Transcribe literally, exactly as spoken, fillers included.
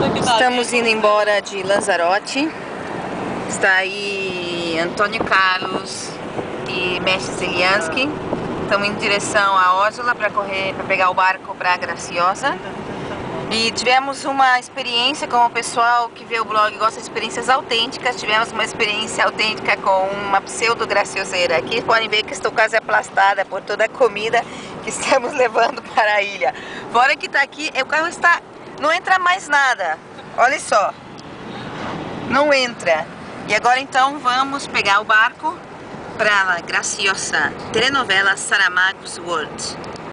Estamos indo embora de Lanzarote. Está aí Antônio Carlos e Mestre Zeliansky. Estamos em direção a Oslo para correr, para pegar o barco para Graciosa. E tivemos uma experiência com o pessoal que vê o blog e gosta de experiências autênticas. Tivemos uma experiência autêntica com uma pseudo-gracioseira. Aqui podem ver que estou quase aplastada por toda a comida que estamos levando para a ilha. Fora que está aqui, o carro está... não entra mais nada. Olha só. Não entra. E agora então vamos pegar o barco para Graciosa. Telenovela Saramagos World.